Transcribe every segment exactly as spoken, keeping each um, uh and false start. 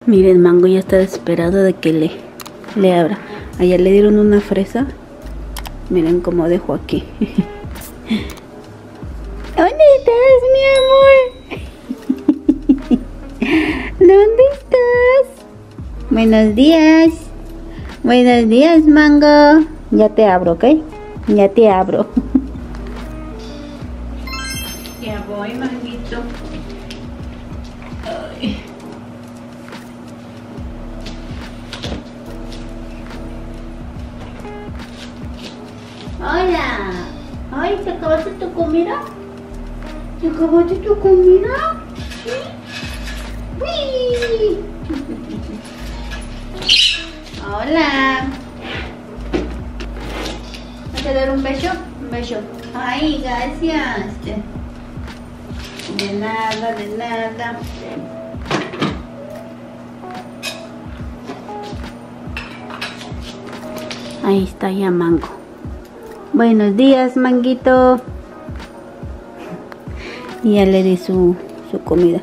Miren, Mango ya está desesperado de que le, le abra. Allá le dieron una fresa. Miren cómo dejó aquí. ¿Dónde estás, mi amor? ¿Dónde estás? Buenos días. Buenos días, Mango. Ya te abro, ¿ok? Ya te abro. Ya voy, Manguito. Ay. Hola. Ay, ¿te acabaste tu comida? ¿Te acabaste tu comida? ¡Uy! Hola. ¿Vas a dar un beso? Un beso. Ay, gracias. De nada, de nada. Ahí está ya Mango. Buenos días, Manguito. Y ya le di su, su comida.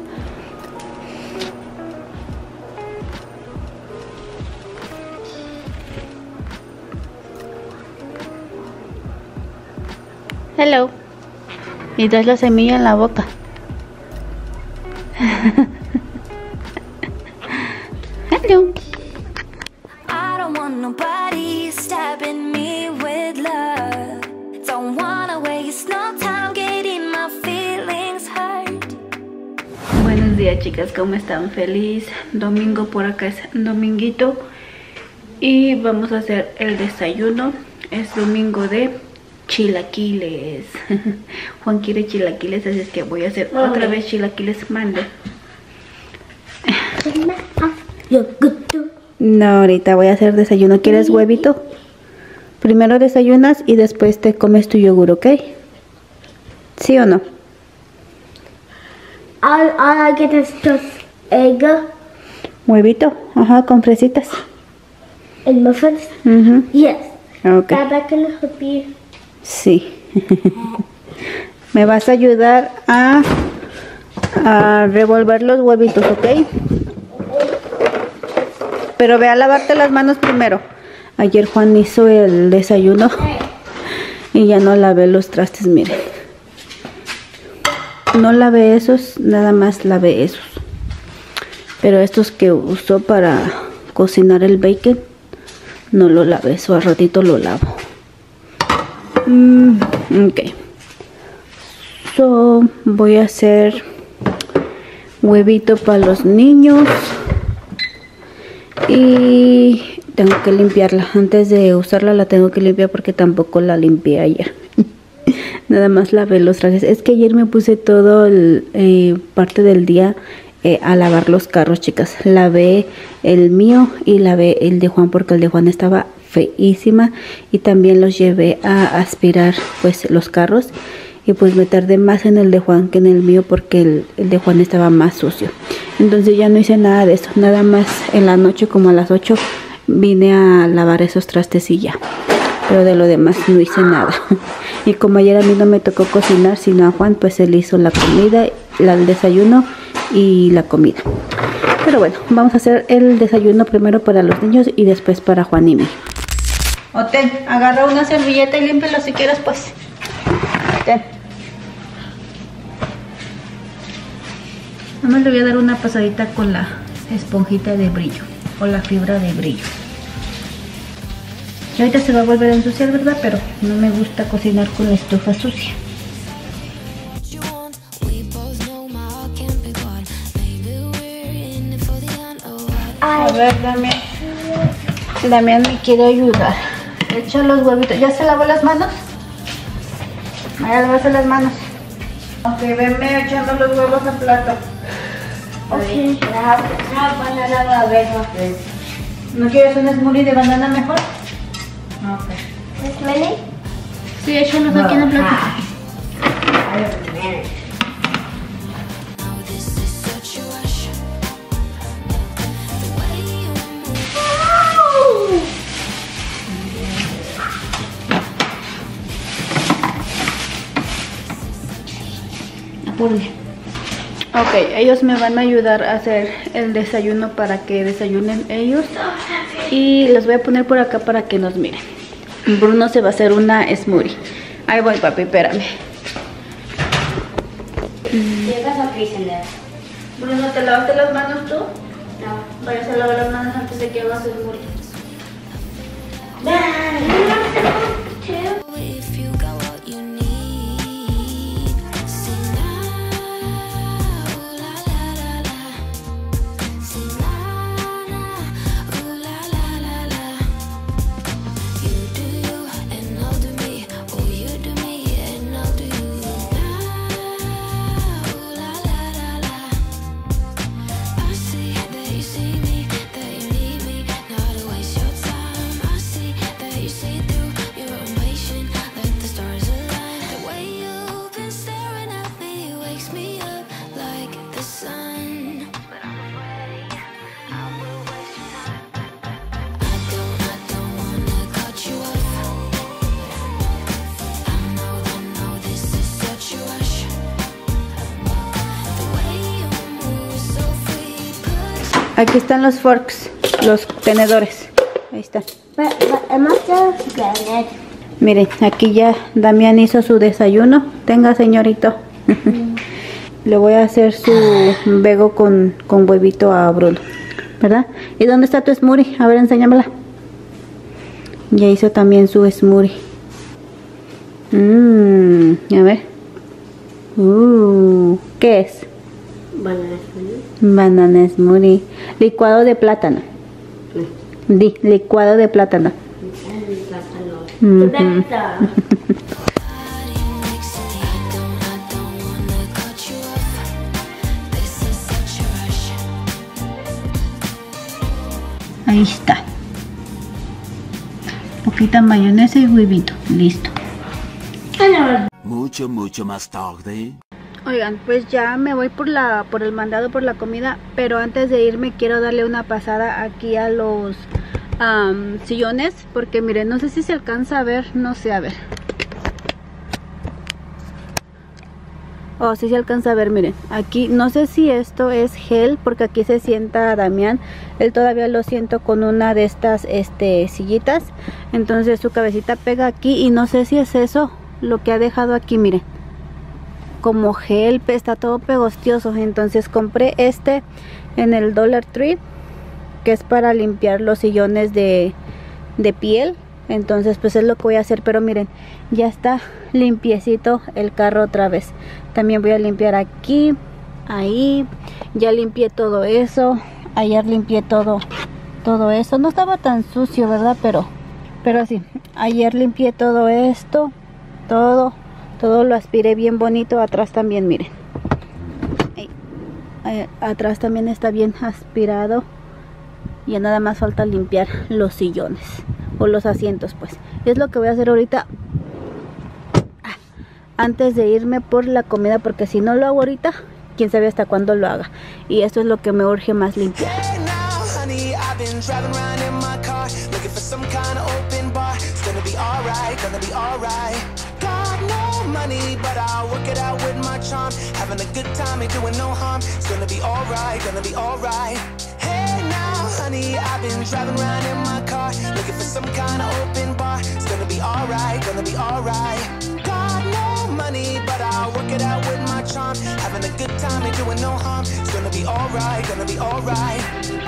Hello. Y traes la semilla en la boca. Hello. I don't want nobody stabbing me with love. Don't wanna waste no time getting my feelings hurt. Buenos días, chicas, ¿cómo están? Feliz domingo. Por acá es dominguito y vamos a hacer el desayuno. Es domingo de chilaquiles. Juan quiere chilaquiles, así es que voy a hacer otra vez chilaquiles. Mande. No, ahorita voy a hacer desayuno. ¿Quieres huevito? Primero desayunas y después te comes tu yogur, ¿ok? ¿Sí o no? All, all I get is just egg Huevito, ajá, con fresitas. and muffins. Uh-huh. Yes. Ok. That can help you. Sí. Me vas a ayudar a, a revolver los huevitos, ¿ok? Pero ve a lavarte las manos primero. Ayer Juan hizo el desayuno y ya no lavé los trastes, miren. No lavé esos, nada más lavé esos. Pero estos que usó para cocinar el bacon, no lo lavé, eso al ratito lo lavo. Mm, ok. So, voy a hacer huevito para los niños. Y tengo que limpiarla. Antes de usarla la tengo que limpiar porque tampoco la limpié ayer. Nada más lavé los trastes. Es que ayer me puse todo el, eh, parte del día eh, a lavar los carros, chicas. Lavé el mío y lavé el de Juan porque el de Juan estaba feísima. Y también los llevé a aspirar pues los carros. Y pues me tardé más en el de Juan que en el mío porque el, el de Juan estaba más sucio. Entonces ya no hice nada de eso. Nada más en la noche como a las ocho vine a lavar esos trastes y ya. Pero de lo demás no hice nada. Y como ayer a mí no me tocó cocinar sino a Juan, pues él hizo la comida, la, el desayuno y la comida. Pero bueno, vamos a hacer el desayuno primero para los niños y después para Juan y mí. Oten, agarra una servilleta y límpialo si quieres pues. Ten. Nada más le voy a dar una pasadita con la esponjita de brillo o la fibra de brillo. Y ahorita se va a volver a ensuciar, ¿verdad? Pero no me gusta cocinar con la estufa sucia. A ver, Damián. Damián me quiere ayudar. Echa los huevitos. ¿Ya se lavó las manos? Vaya, lavarse las manos. Ok, venme echando los huevos al plato. Okay. ¿No quieres un smoothie de banana mejor? Ok. This many? Sí, échalos aquí en el plato. Apúrale. Ok, ellos me van a ayudar a hacer el desayuno para que desayunen ellos. Y los voy a poner por acá para que nos miren. Bruno se va a hacer una smoothie. Ahí voy, papi, espérame. Llegas a prisión. Bruno, ¿te lavaste las manos tú? No. Vayas a lavar las manos antes de que hagas el smoothie. If you got what you need, sing now, ooh la la la la, sing now, ooh la la la la. You do you and I'll do me, oh you do me and I'll do you now, ooh la la la la. I see that you see me, that you need me, not to waste your time. I see that you see through your impatient. Let the stars align. The way you've been staring at me wakes me up like the sun. But I'm afraid I will waste your time. I don't, I don't wanna cut you off. I know that, know this is such a rush. The way you move so free, put Aquí están los forks, los tenedores. Ahí están. But, but I must have granted. Miren, aquí ya Damián hizo su desayuno. Tenga, señorito. Le voy a hacer su vego con, con huevito a Bruno, ¿verdad? ¿Y dónde está tu smoothie? A ver, enséñamela. Ya hizo también su smoothie. Mmm, a ver. Uh, ¿qué es? Banana Banana smoothie. Licuado de plátano. Di, licuado de plátano. Ujú. body makes me. I don't, I don't wanna cut you off. This is such a rush. Ahí está. Poquita mayonesa y huevito. Listo. Mucho, mucho más tarde. Oigan, pues ya me voy por la por el mandado por la comida, pero antes de irme quiero darle una pasada aquí a los um, sillones, porque miren, no sé si se alcanza a ver, no sé, a ver. Oh, sí se alcanza a ver, miren. Aquí, no sé si esto es gel, porque aquí se sienta Damián. Él todavía lo siento con una de estas este, sillitas. Entonces su cabecita pega aquí y no sé si es eso lo que ha dejado aquí, miren. Como gel, está todo pegostioso. Entonces compré este en el Dollar Tree, que es para limpiar los sillones de, de piel. Entonces pues es lo que voy a hacer. Pero miren, ya está limpiecito el carro otra vez. También voy a limpiar aquí, ahí. Ya limpié todo eso. Ayer limpié todo todo eso. No estaba tan sucio, ¿verdad? Pero pero sí, ayer limpié todo esto, todo todo lo aspiré bien bonito. Atrás también, miren, ahí, ahí, atrás también está bien aspirado. Ya nada más falta limpiar los sillones o los asientos, pues. Es lo que voy a hacer ahorita antes de irme por la comida, porque si no lo hago ahorita, quién sabe hasta cuándo lo haga. Y esto es lo que me urge más limpiar. Money, but I'll work it out with my charm. Having a good time, ain't doing no harm. It's gonna be alright, gonna be alright. Hey now, honey, I've been driving around in my car, looking for some kind of open bar. It's gonna be alright, gonna be alright. Got no money, but I'll work it out with my charm. Having a good time, ain't doing no harm. It's gonna be alright, gonna be alright.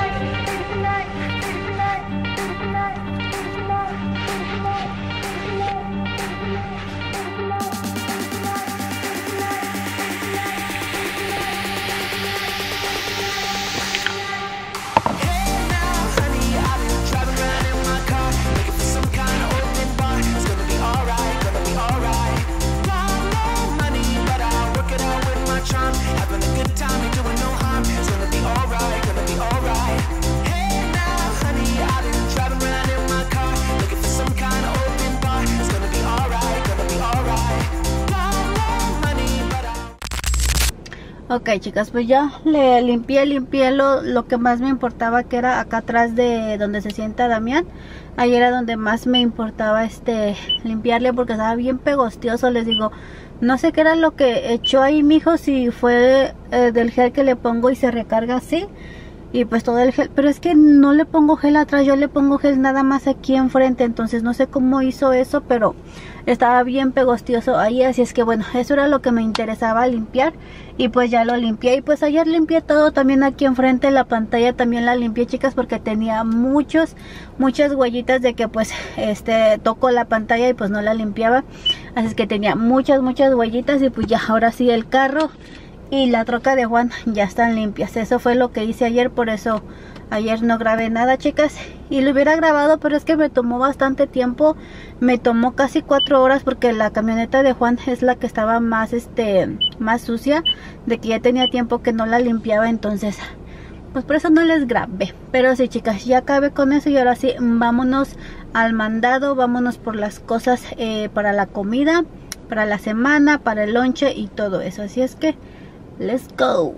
Ok, chicas, pues ya le limpié, limpié lo, lo que más me importaba, que era acá atrás de donde se sienta Damián. Ahí era donde más me importaba este limpiarle, porque estaba bien pegostioso. Les digo, No sé qué era lo que echó ahí mi hijo, si fue eh, del gel que le pongo y se recarga así. Y pues todo el gel, pero es que no le pongo gel atrás, yo le pongo gel nada más aquí enfrente. Entonces no sé cómo hizo eso, pero estaba bien pegostioso ahí. Así es que bueno, eso era lo que me interesaba limpiar. Y pues ya lo limpié. Y pues ayer limpié todo también aquí enfrente. La pantalla también la limpié, chicas, porque tenía muchos, muchas huellitas de que pues este tocó la pantalla y pues no la limpiaba. Así es que tenía muchas, muchas huellitas. Y pues ya ahora sí el carro y la troca de Juan ya están limpias. Eso fue lo que hice ayer, por eso ayer no grabé nada, chicas. Y lo hubiera grabado, pero es que me tomó bastante tiempo. Me tomó casi cuatro horas porque la camioneta de Juan es la que estaba más este más sucia, de que ya tenía tiempo que no la limpiaba. Entonces pues por eso no les grabé. Pero sí, chicas, ya acabé con eso. Y ahora sí, vámonos al mandado. Vámonos por las cosas eh, para la comida, para la semana, para el lonche y todo eso. Así es que let's go.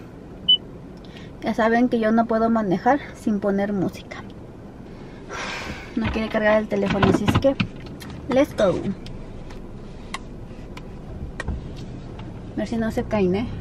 Ya saben que yo no puedo manejar sin poner música. No quiere cargar el teléfono, así es que let's go. A ver si no se caen, ¿eh?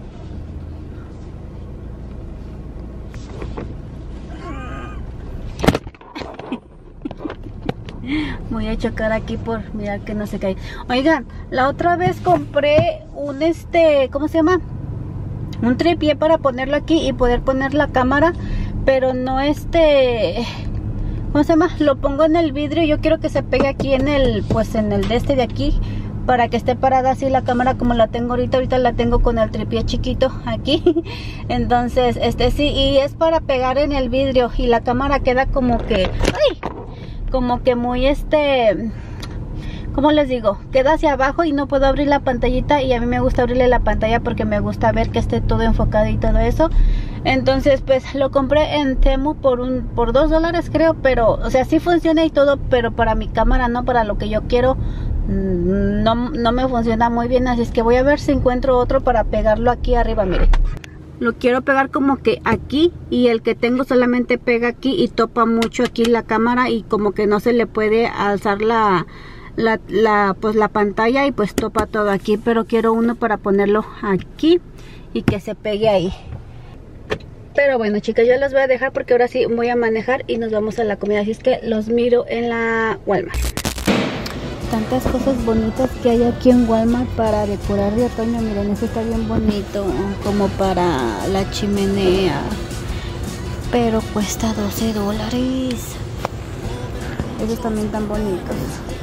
Voy a chocar aquí por mirar que no se cae. Oigan, la otra vez compré un este, ¿cómo se llama? Un tripié para ponerlo aquí y poder poner la cámara, pero no este, ¿cómo se llama? Lo pongo en el vidrio. Yo quiero que se pegue aquí en el, pues en el de este de aquí, para que esté parada así la cámara como la tengo ahorita. Ahorita la tengo con el tripié chiquito aquí. Entonces, este sí, y es para pegar en el vidrio y la cámara queda como que, ¡ay! Como que muy este, ¿cómo les digo? Queda hacia abajo y no puedo abrir la pantallita. Y a mí me gusta abrirle la pantalla porque me gusta ver que esté todo enfocado y todo eso. Entonces pues lo compré en Temu por un por dos dólares creo. Pero, o sea, sí funciona y todo, pero para mi cámara no, para lo que yo quiero no, no me funciona muy bien. Así es que voy a ver si encuentro otro para pegarlo aquí arriba, miren. Lo quiero pegar como que aquí, y el que tengo solamente pega aquí y topa mucho aquí la cámara, y como que no se le puede alzar la, la, la, pues la pantalla, y pues topa todo aquí. Pero quiero uno para ponerlo aquí y que se pegue ahí. Pero bueno, chicas, yo las voy a dejar porque ahora sí voy a manejar y nos vamos a la comida. Así es que los miro en la Walmart. Tantas cosas bonitas que hay aquí en Walmart para decorar de otoño. Miren, este está bien bonito, como para la chimenea, pero cuesta doce dólares. Esos también tan bonitos.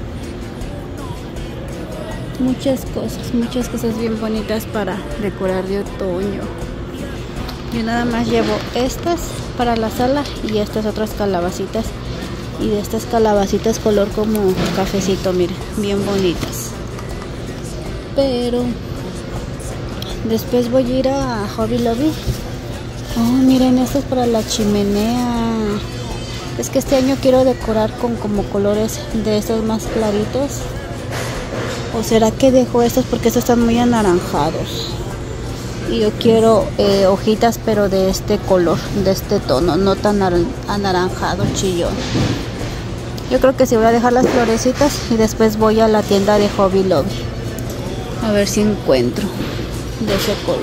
Muchas cosas, muchas cosas bien bonitas para decorar de otoño. Yo nada más llevo estas para la sala y estas otras calabacitas. Y de estas calabacitas color como cafecito, miren, bien bonitas. Pero después voy a ir a Hobby Lobby. Oh, miren, esto es para la chimenea. Es que este año quiero decorar con como colores de estos más claritos. ¿O será que dejo estos? Porque estos están muy anaranjados. Y yo quiero eh, hojitas, pero de este color, de este tono, no tan anaranjado chillón. Yo creo que sí voy a dejar las florecitas y después voy a la tienda de Hobby Lobby a ver si encuentro de ese color.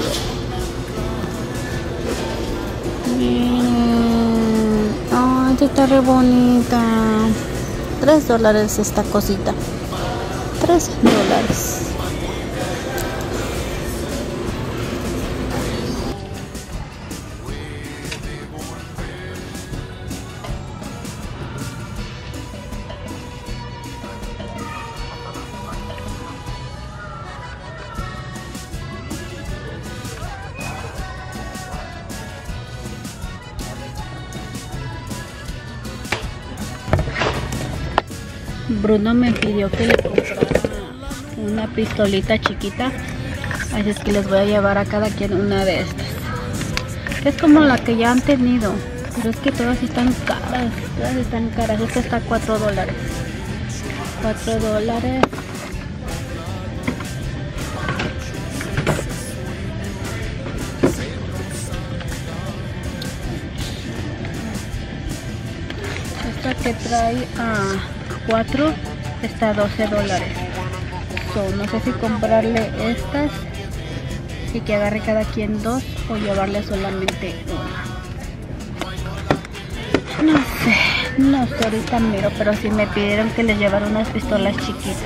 Miren, oh, esta está re bonita. tres dólares esta cosita. tres dólares. Bruno me pidió que le comprara una pistolita chiquita, así es que les voy a llevar a cada quien una de estas. Es como la que ya han tenido, pero es que todas están caras, todas están caras. Esta está a cuatro dólares. cuatro dólares. Esta que trae a cuatro está a doce dólares. So, no sé si comprarle estas y que agarre cada quien dos o llevarle solamente una. No sé, no sé, ahorita miro, pero sí me pidieron que les llevara unas pistolas chiquitas.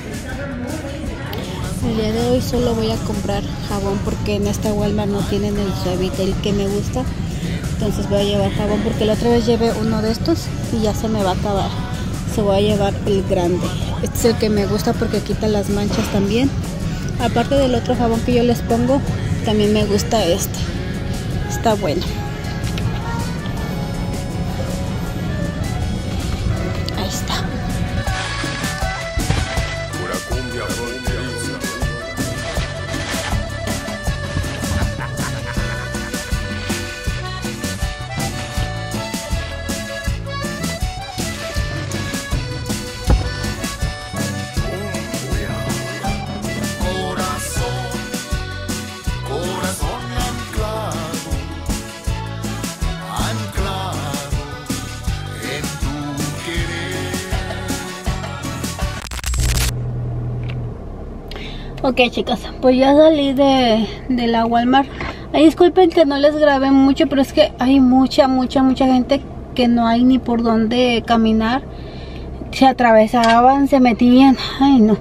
El día de hoy solo voy a comprar jabón porque en esta Walmart no tienen el Suavitel que me gusta. Entonces voy a llevar jabón porque la otra vez llevé uno de estos y ya se me va a acabar. Se voy a llevar el grande. Este es el que me gusta porque quita las manchas también. Aparte del otro jabón que yo les pongo, también me gusta este. Está bueno. Ahí está. Ok, chicas, pues ya salí de, de la Walmart. Ay, disculpen que no les grabé mucho, pero es que hay mucha, mucha, mucha gente que no hay ni por dónde caminar. Se atravesaban, se metían. Ay, no.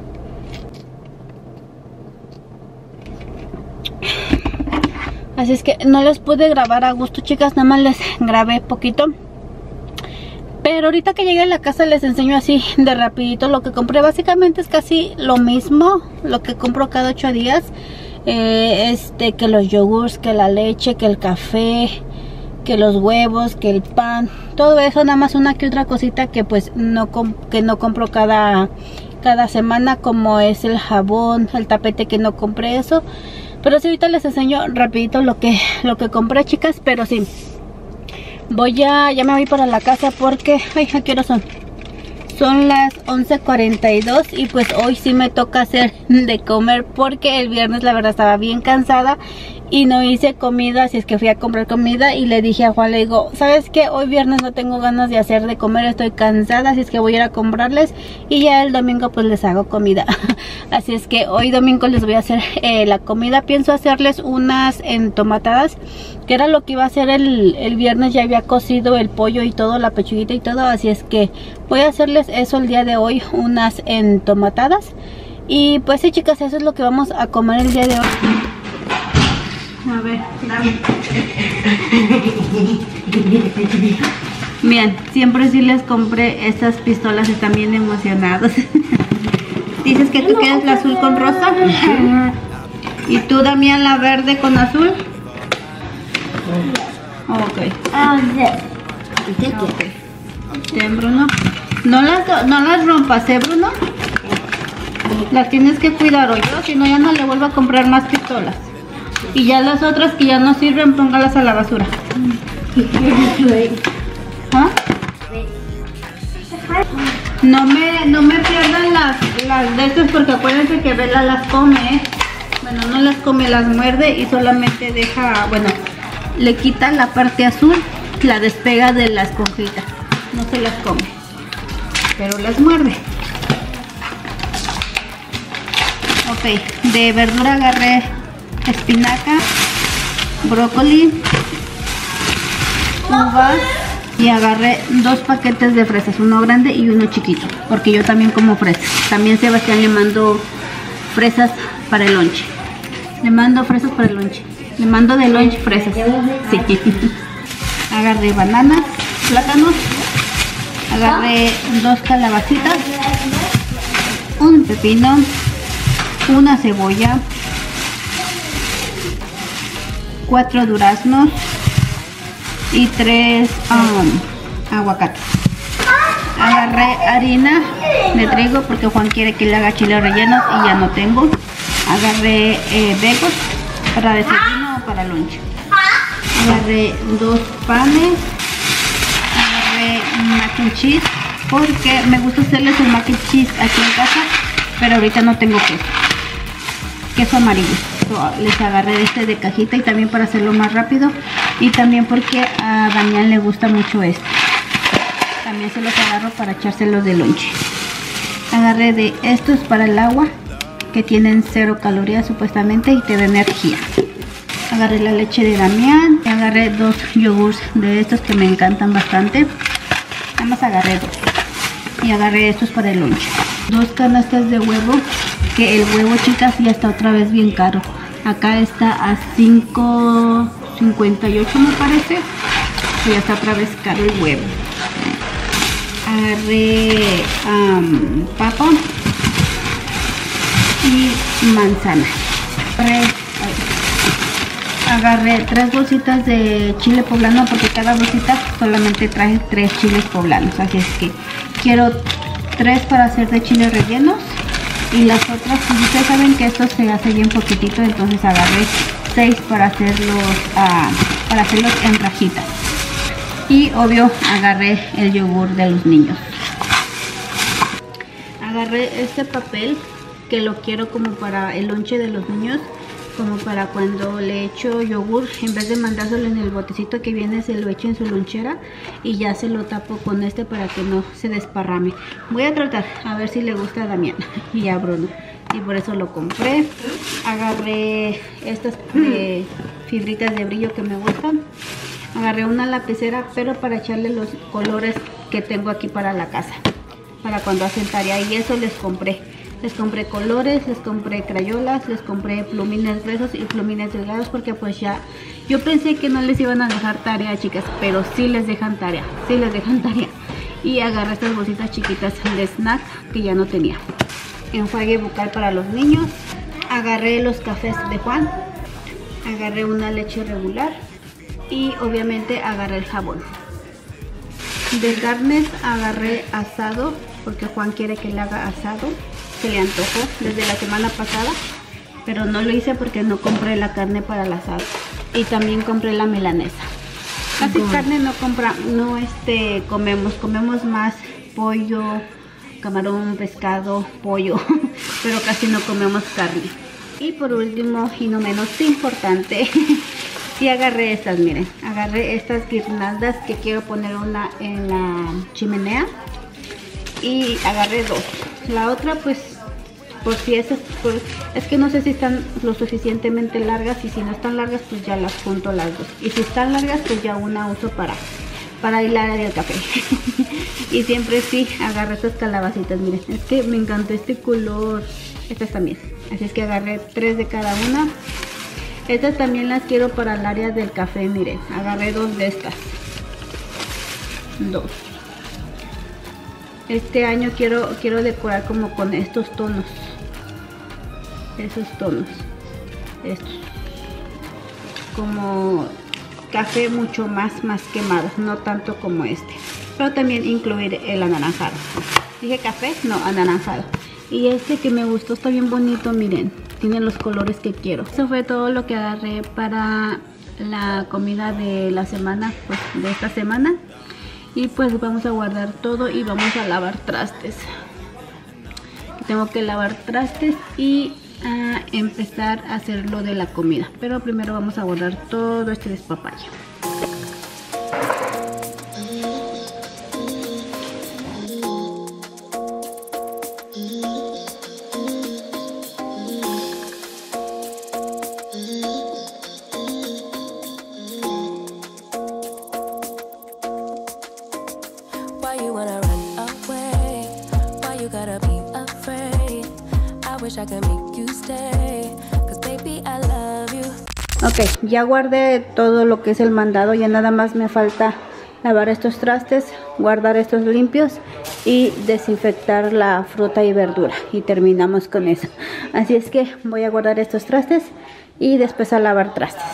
Así es que no les pude grabar a gusto, chicas. Nada más les grabé poquito. Pero ahorita que llegue a la casa les enseño así de rapidito lo que compré. Básicamente es casi lo mismo, lo que compro cada ocho días. Eh, este, que los yogurts, que la leche, que el café, que los huevos, que el pan. Todo eso, nada más una que otra cosita que pues no, que no compro cada, cada semana, como es el jabón, el tapete que no compré eso. Pero sí, ahorita les enseño rapidito lo que, lo que compré, chicas, pero sí. Voy a, ya me voy para la casa porque, ay, ¿a qué hora son? Son las once cuarenta y dos y pues hoy sí me toca hacer de comer porque el viernes la verdad estaba bien cansada y no hice comida, así es que fui a comprar comida y le dije a Juan, le digo, ¿sabes qué? Hoy viernes no tengo ganas de hacer de comer, estoy cansada, así es que voy a ir a comprarles y ya el domingo pues les hago comida. Así es que hoy domingo les voy a hacer eh, la comida. Pienso hacerles unas entomatadas, que era lo que iba a hacer el, el viernes. Ya había cocido el pollo y todo, la pechuguita y todo, así es que voy a hacerles eso el día de hoy, unas entomatadas. Y pues sí, chicas, eso es lo que vamos a comer el día de hoy. A ver, dame. Bien, siempre sí les compré estas pistolas, están bien emocionados. Dices que tú quieres la azul con rosa. Y tú, Damián, la verde con azul. Ok. Okay. Ten, Bruno. No las, no las rompas, ¿eh, Bruno? Las tienes que cuidar, o yo, si no ya no le vuelvo a comprar más pistolas. Y ya las otras que ya no sirven, póngalas a la basura. ¿Ah? No me, no me pierdan las, las de estas porque acuérdense que Bella las come, ¿eh? Bueno, no las come, las muerde y solamente deja, bueno, le quita la parte azul, la despega de la esponjita. No se las come, pero las muerde. Ok, de verdura agarré espinaca, brócoli, uvas y agarré dos paquetes de fresas, uno grande y uno chiquito, porque yo también como fresas. También Sebastián le mando fresas para el lonche. Le mando fresas para el lonche. Le mando de lunch fresas. Sí. Agarré bananas, plátanos, agarré dos calabacitas, un pepino, una cebolla, cuatro duraznos y tres um, aguacates. Agarré harina de trigo porque Juan quiere que le haga chiles rellenos y ya no tengo. Agarré eh, becos para desayuno o para lunch. Agarré dos panes. Agarré mac and cheese porque me gusta hacerles el mac and cheese aquí en casa, pero ahorita no tengo queso. Queso amarillo. So, les agarré este de cajita y también para hacerlo más rápido y también porque a Damián le gusta mucho este. También se los agarro para echárselos de lonche. Agarré de estos para el agua, que tienen cero calorías supuestamente y te da energía. Agarré la leche de Damián, y agarré dos yogurts de estos que me encantan bastante. Nada más agarré dos. Y agarré estos para el lunch. Dos canastas de huevo, que el huevo, chicas, ya está otra vez bien caro. Acá está a cinco cincuenta y ocho me parece. Ya está otra vez caro el huevo. Agarré um, papa y manzana. Agarré, agarré tres bolsitas de chile poblano porque cada bolsita solamente traje tres chiles poblanos. Así es que quiero tres para hacer de chiles rellenos. Y las otras, pues ustedes saben que esto se hace bien poquitito, entonces agarré seis para hacerlos, uh, para hacerlos en rajitas. Y obvio agarré el yogur de los niños. Agarré este papel que lo quiero como para el lonche de los niños, como para cuando le echo yogur, en vez de mandárselo en el botecito que viene, se lo echo en su lonchera y ya se lo tapo con este para que no se desparrame. Voy a tratar a ver si le gusta a Damián y a Bruno, y por eso lo compré. Agarré estas eh, fibritas de brillo que me gustan. Agarré una lapicera, pero para echarle los colores que tengo aquí para la casa, para cuando hacen tarea, y eso les compré. Les compré colores, les compré crayolas, les compré plumines gruesos y plumines delgados, porque pues ya, yo pensé que no les iban a dejar tarea, chicas, pero sí les dejan tarea, sí les dejan tarea. Y agarré estas bolsitas chiquitas de snack que ya no tenía. Enjuague bucal para los niños. Agarré los cafés de Juan. Agarré una leche regular. Y obviamente agarré el jabón. De carnes agarré asado, porque Juan quiere que le haga asado. Se le antojó desde la semana pasada, pero no lo hice porque no compré la carne para el asado. Y también compré la milanesa. Casi ¿Cómo? Carne no compra, no este comemos, comemos más pollo, camarón, pescado, pollo, pero casi no comemos carne. Y por último, y no menos importante, sí agarré estas, miren, agarré estas guirnaldas que quiero poner una en la chimenea, y agarré dos. La otra pues por si esas, por, es que no sé si están lo suficientemente largas, y si no están largas pues ya las junto las dos, y si están largas pues ya una uso para para hilar el café. Y siempre sí agarré estas calabacitas, miren, es que me encantó este color. Estas también, así es que agarré tres de cada una. Estas también las quiero para el área del café, miren, agarré dos de estas, dos. Este año quiero quiero decorar como con estos tonos, esos tonos, estos, como café mucho más más quemado, no tanto como este, pero también incluir el anaranjado. Dije café, no, anaranjado. Y este que me gustó está bien bonito, miren, tiene los colores que quiero. Eso fue todo lo que agarré para la comida de la semana, pues de esta semana. Y pues vamos a guardar todo y vamos a lavar trastes. Tengo que lavar trastes y a empezar a hacer lo de la comida. Pero primero vamos a guardar todo este despapalle. Ok, ya guardé todo lo que es el mandado, ya nada más me falta lavar estos trastes, guardar estos limpios y desinfectar la fruta y verdura, y terminamos con eso. Así es que voy a guardar estos trastes y después a lavar trastes.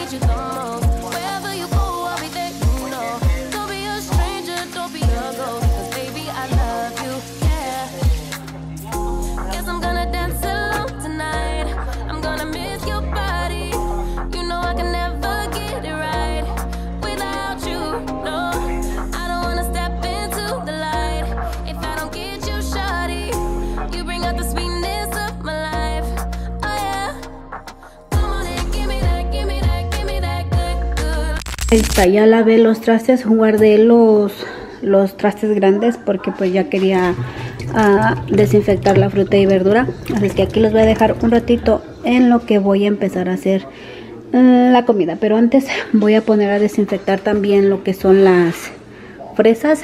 get you the most. Wherever you go, I'll be there, you know. Don't be a stranger, don't be a ghost. 'Cause baby, I love you, yeah. Guess I'm gonna dance alone tonight. I'm gonna miss your body. You know I can never get it right without you, no. I don't wanna step into the light if I don't get you, shawty. You bring out the sweetness of my life, oh yeah. Come on and give me that, give me that, give me that good, good. Ahí está, ya lavé los trastes, guardé los, los trastes grandes porque pues ya quería ah, desinfectar la fruta y verdura. Así es que aquí los voy a dejar un ratito en lo que voy a empezar a hacer eh, la comida. Pero antes voy a poner a desinfectar también lo que son las fresas.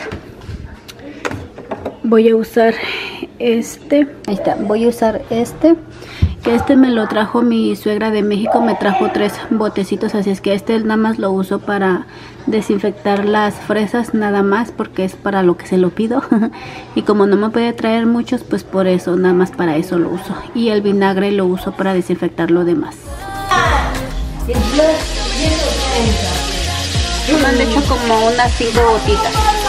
Voy a usar este, ahí está, voy a usar este. Que este me lo trajo mi suegra de México, me trajo tres botecitos, así es que este nada más lo uso para desinfectar las fresas, nada más, porque es para lo que se lo pido. Y como no me puede traer muchos, pues por eso, nada más para eso lo uso. Y el vinagre lo uso para desinfectar lo demás. Me han hecho como unas cinco gotitas.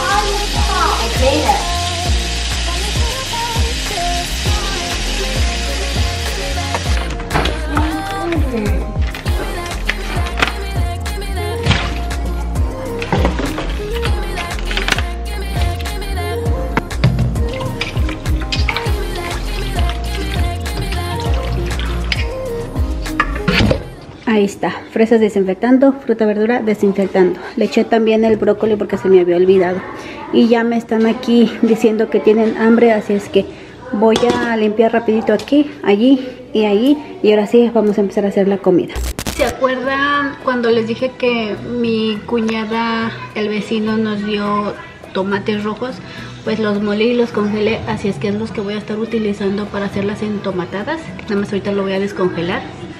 Ahí está, fresas desinfectando, fruta, verdura desinfectando. Le eché también el brócoli porque se me había olvidado. Y ya me están aquí diciendo que tienen hambre, así es que voy a limpiar rapidito aquí, allí y allí. Y ahora sí vamos a empezar a hacer la comida. ¿Se acuerdan cuando les dije que mi cuñada, el vecino, nos dio tomates rojos? Pues los molí y los congelé, así es que es los que voy a estar utilizando para hacer las entomatadas. Nada más ahorita lo voy a descongelar.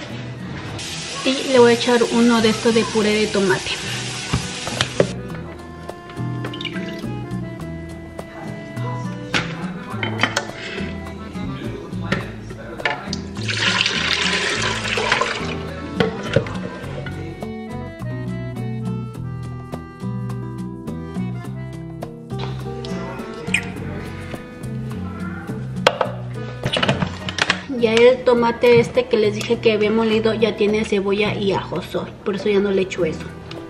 Y le voy a echar uno de estos de puré de tomate. Ya el tomate este que les dije que había molido ya tiene cebolla y ajo, so, por eso ya no le echo eso.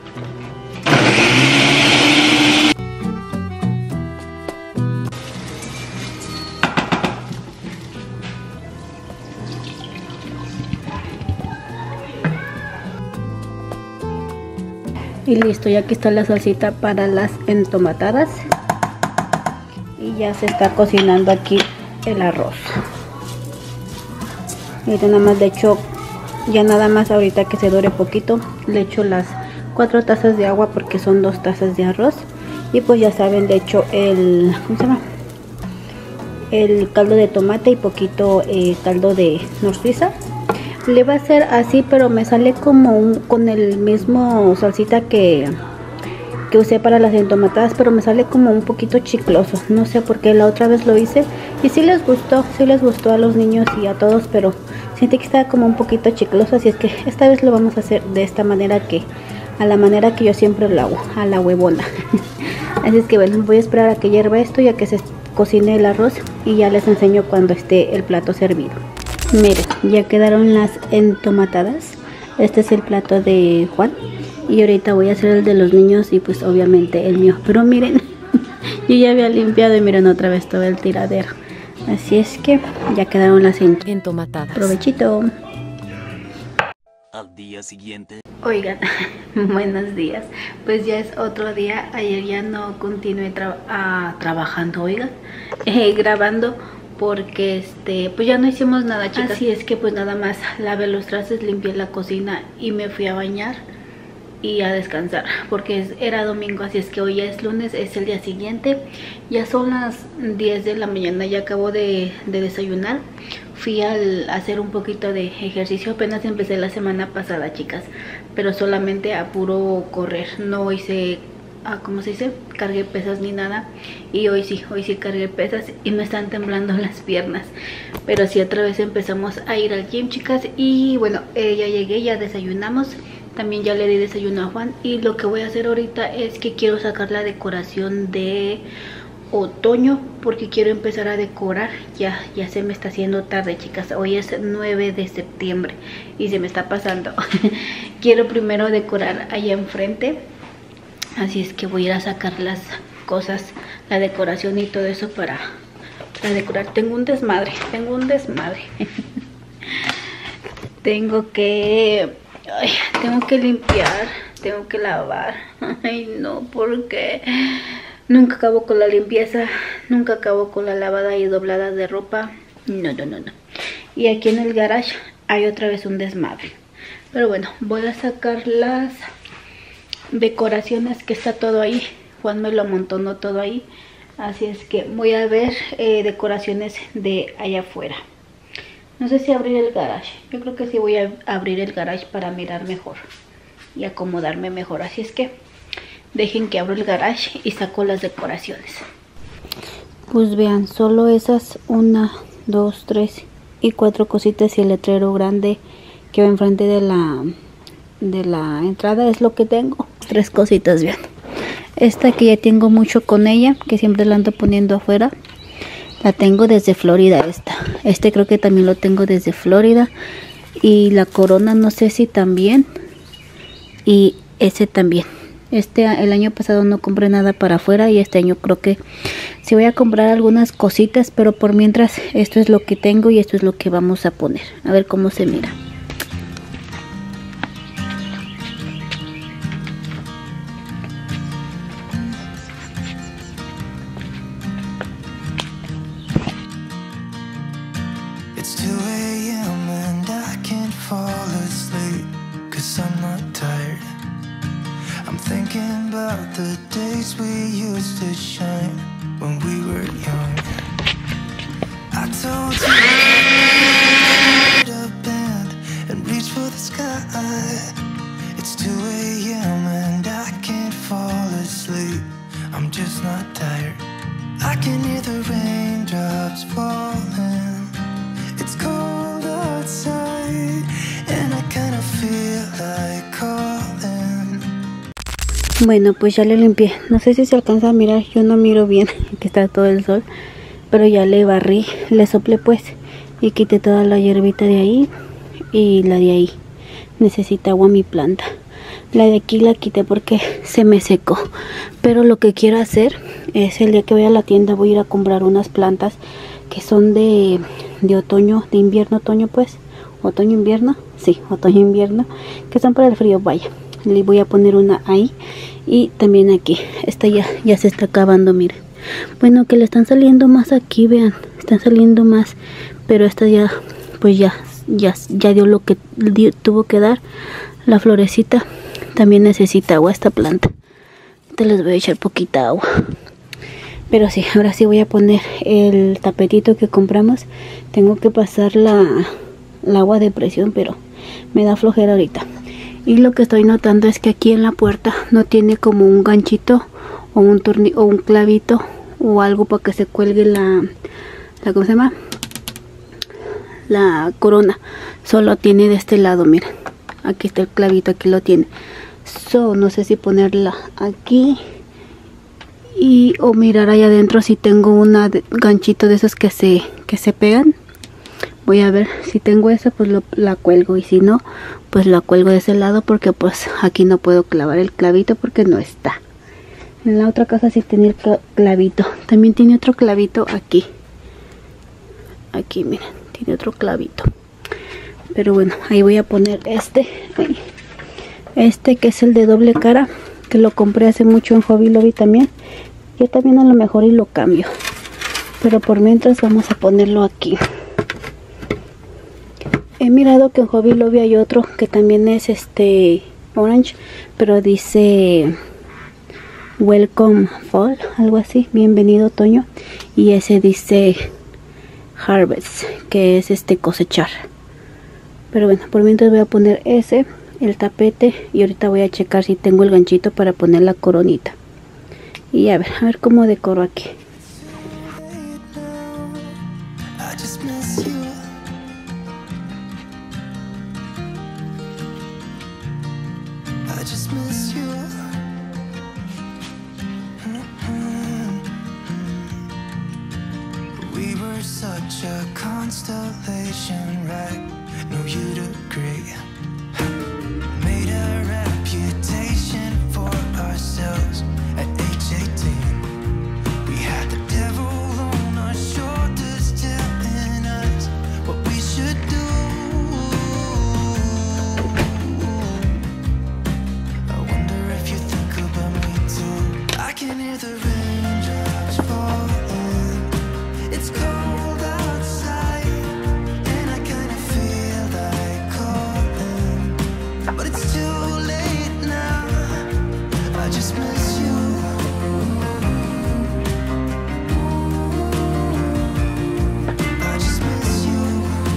Y listo, ya aquí está la salsita para las entomatadas. Y ya se está cocinando aquí el arroz. Y nada más le echo, ya nada más ahorita que se dore poquito, le echo las cuatro tazas de agua porque son dos tazas de arroz. Y pues ya saben, le echo el, ¿cómo se llama? El caldo de tomate y poquito eh, caldo de Nor Suiza. Le va a hacer así, pero me sale como un, con el mismo salsita que, que usé para las entomatadas, pero me sale como un poquito chicloso. No sé por qué, la otra vez lo hice y sí les gustó, sí les gustó a los niños y a todos, pero sentí que estaba como un poquito chicloso, así es que esta vez lo vamos a hacer de esta manera, que a la manera que yo siempre lo hago, a la huevona. Así es que bueno, voy a esperar a que hierva esto y a que se cocine el arroz y ya les enseño cuando esté el plato servido. Miren, ya quedaron las entomatadas. Este es el plato de Juan y ahorita voy a hacer el de los niños y pues obviamente el mío. Pero miren, yo ya había limpiado y miren otra vez todo el tiradero. Así es que ya quedaron las entomatadas. Provechito. Al día siguiente. Oigan, buenos días. Pues ya es otro día. Ayer ya no continué tra ah, trabajando, oigan, eh, grabando, porque este pues ya no hicimos nada, chicas. Así es que pues nada más lavé los trastes, limpié la cocina y me fui a bañar y a descansar porque es, era domingo, así es que hoy ya es lunes, es el día siguiente. Ya son las diez de la mañana, ya acabo de, de desayunar. Fui al, a hacer un poquito de ejercicio, apenas empecé la semana pasada, chicas, pero solamente a puro correr, no hice, ah, ¿cómo se dice? Cargué pesas ni nada. Y hoy sí, hoy sí cargué pesas y me están temblando las piernas. Pero sí, otra vez empezamos a ir al gym, chicas. Y bueno, eh, ya llegué, ya desayunamos. También ya le di desayuno a Juan. Y lo que voy a hacer ahorita es que quiero sacar la decoración de otoño, porque quiero empezar a decorar. Ya, ya se me está haciendo tarde, chicas. Hoy es nueve de septiembre y se me está pasando. Quiero primero decorar allá enfrente. Así es que voy a ir a sacar las cosas, la decoración y todo eso para, para decorar. Tengo un desmadre, tengo un desmadre. Tengo que... Ay, tengo que limpiar, tengo que lavar. Ay, no, porque nunca acabo con la limpieza, nunca acabo con la lavada y doblada de ropa. No, no, no, no. Y aquí en el garage hay otra vez un desmadre. Pero bueno, voy a sacar las decoraciones, que está todo ahí. Juan me lo amontonó todo ahí. Así es que voy a ver eh, decoraciones de allá afuera. No sé si abrir el garage. Yo creo que sí voy a abrir el garage para mirar mejor y acomodarme mejor. Así es que dejen que abro el garage y saco las decoraciones. Pues vean, solo esas una, dos, tres y cuatro cositas y el letrero grande que va enfrente de la, de la entrada es lo que tengo. Tres cositas, vean. Esta que ya tengo mucho con ella, que siempre la ando poniendo afuera. La tengo desde Florida esta. Este creo que también lo tengo desde Florida. Y la corona no sé si también. Y ese también. Este el año pasado no compré nada para afuera. Y este año creo que sí voy a comprar algunas cositas. Pero por mientras esto es lo que tengo y esto es lo que vamos a poner. A ver cómo se mira. It's two a m and I can't fall asleep, cause I'm not tired. I'm thinking about the days we used to shine when we were young. I told you to bend and reach for the sky. It's two a m and I can't fall asleep, I'm just not tired. I can hear the raindrops falling. It's cold outside and I kind of feel like calling. Bueno, pues ya le limpié. No sé si se alcanza a mirar, yo no miro bien, que está todo el sol. Pero ya le barrí, le soplé pues y quité toda la hierbita de ahí y la de ahí. Necesita agua mi planta. La de aquí la quité porque se me secó. Pero lo que quiero hacer es el día que vaya a la tienda voy a ir a comprar unas plantas que son de, de otoño, de invierno, otoño pues. Otoño, invierno, sí, otoño, invierno. Que son para el frío, vaya. Le voy a poner una ahí y también aquí. Esta ya, ya se está acabando, miren. Bueno, que le están saliendo más aquí, vean. Están saliendo más. Pero esta ya, pues ya, ya, ya dio lo que dio, tuvo que dar. La florecita también necesita agua esta planta. Te les voy a echar poquita agua. Pero sí, ahora sí voy a poner el tapetito que compramos. Tengo que pasar la, la agua de presión, pero me da flojera ahorita. Y lo que estoy notando es que aquí en la puerta no tiene como un ganchito o un tornillo o un clavito o algo para que se cuelgue la, la ¿cómo se llama? La corona. Solo tiene de este lado, miren. Aquí está el clavito, aquí lo tiene. So, no sé si ponerla aquí y o mirar allá adentro si tengo un ganchito de esos que se que se pegan. Voy a ver si tengo eso, pues lo, la cuelgo, y si no, pues la cuelgo de ese lado porque pues aquí no puedo clavar el clavito porque no está. En la otra casa sí tenía el clavito. También tiene otro clavito aquí. Aquí, miren, tiene otro clavito. Pero bueno, ahí voy a poner este. Este que es el de doble cara, que lo compré hace mucho en Hobby Lobby también. Yo también a lo mejor y lo cambio. Pero por mientras vamos a ponerlo aquí. He mirado que en Hobby Lobby hay otro que también es este orange, pero dice Welcome Fall, algo así, bienvenido otoño. Y ese dice Harvest, que es este cosechar. Pero bueno, por mientras voy a poner ese, el tapete, y ahorita voy a checar si tengo el ganchito para poner la coronita. Y a ver, a ver cómo decoro aquí. I just miss you. just miss you. We were such a constellation, right? No, you'd agree. Made a reputation for ourselves at age eighteen. We had the devil on our shoulders telling us what we should do. I wonder if you think about me too. I can hear the raindrops falling. It's cold outside, and I kinda feel like calling, but it's too late now. I just miss you. I just miss you.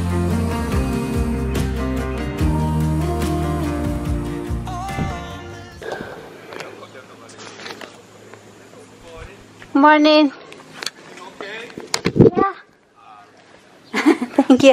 Morning. Yeah. Thank you.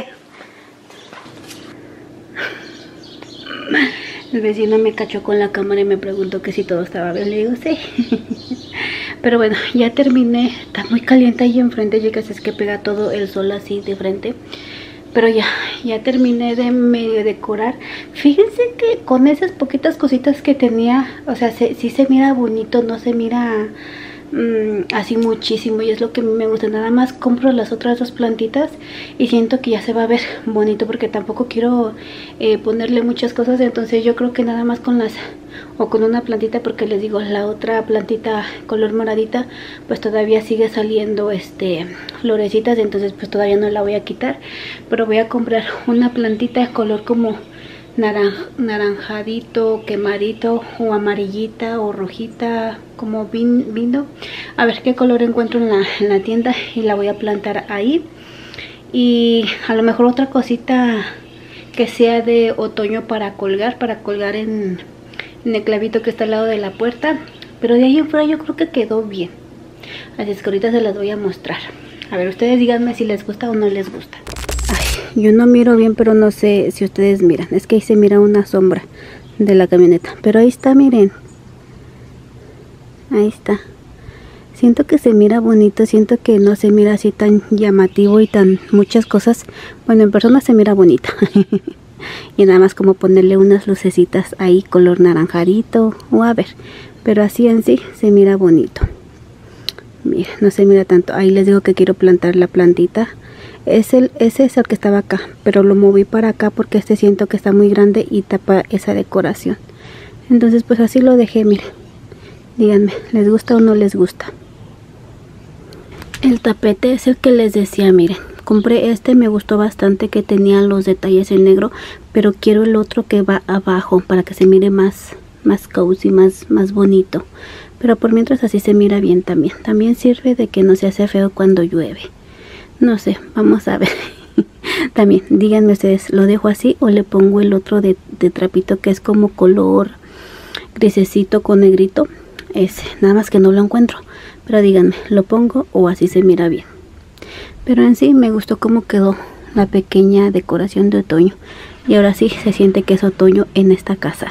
El vecino me cachó con la cámara y me preguntó que si todo estaba bien. Le digo sí. Pero bueno, ya terminé. Está muy caliente ahí enfrente, chicas. Es que pega todo el sol así de frente. Pero ya, ya terminé de medio decorar. Fíjense que con esas poquitas cositas que tenía, o sea, se, sí se mira bonito, no se mira mmm, así muchísimo. Y es lo que a mí me gusta. Nada más compro las otras dos plantitas y siento que ya se va a ver bonito, porque tampoco quiero eh, ponerle muchas cosas. Entonces yo creo que nada más con las, o con una plantita, porque les digo, la otra plantita color moradita pues todavía sigue saliendo este florecitas, entonces pues todavía no la voy a quitar, pero voy a comprar una plantita color como naran naranjadito, quemadito, o amarillita o rojita, como vin vino. A ver qué color encuentro en la, en la tienda y la voy a plantar ahí. Y a lo mejor otra cosita que sea de otoño para colgar, para colgar en, en el clavito que está al lado de la puerta. Pero de ahí en fuera yo creo que quedó bien. Así es que ahorita se las voy a mostrar. A ver, ustedes díganme si les gusta o no les gusta. Ay, yo no miro bien, pero no sé si ustedes miran. Es que ahí se mira una sombra de la camioneta. Pero ahí está, miren. Ahí está. Siento que se mira bonito, siento que no se mira así tan llamativo y tan muchas cosas. Bueno, en persona se mira bonita. Y nada más como ponerle unas lucecitas ahí color naranjadito o a ver. Pero así en sí se mira bonito. Mira, no se mira tanto. Ahí les digo que quiero plantar la plantita. Es el, ese es el que estaba acá, pero lo moví para acá porque este siento que está muy grande y tapa esa decoración. Entonces pues así lo dejé, miren. Díganme, ¿les gusta o no les gusta? El tapete es el que les decía, miren. Compré este, me gustó bastante, que tenía los detalles en negro, pero quiero el otro que va abajo para que se mire más, más cozy, más, más bonito. Pero por mientras así se mira bien también. También sirve de que no se hace feo cuando llueve. No sé, vamos a ver. También, díganme ustedes, ¿lo dejo así o le pongo el otro de, de trapito que es como color grisecito con negrito? Ese, nada más que no lo encuentro. Pero díganme, ¿lo pongo o así se mira bien? Pero en sí me gustó cómo quedó la pequeña decoración de otoño. Y ahora sí se siente que es otoño en esta casa.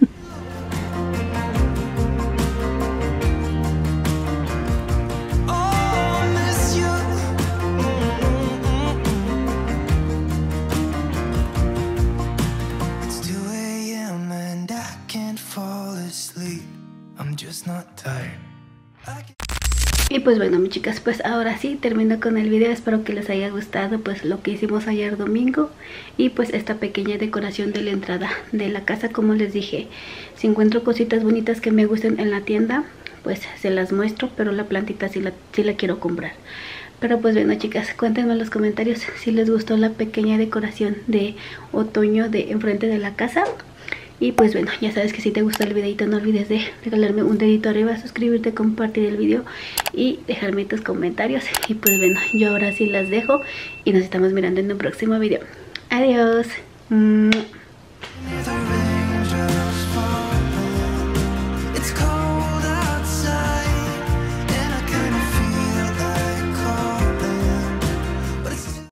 Y pues bueno, mis chicas, pues ahora sí termino con el video. Espero que les haya gustado pues lo que hicimos ayer domingo y pues esta pequeña decoración de la entrada de la casa. Como les dije, si encuentro cositas bonitas que me gusten en la tienda, pues se las muestro, pero la plantita sí la, sí la quiero comprar. Pero pues bueno, chicas, cuéntenme en los comentarios si les gustó la pequeña decoración de otoño de enfrente de la casa. Y pues bueno, ya sabes que si te gustó el videito no olvides de regalarme un dedito arriba, suscribirte, compartir el video y dejarme tus comentarios. Y pues bueno, yo ahora sí las dejo y nos estamos mirando en un próximo video. Adiós.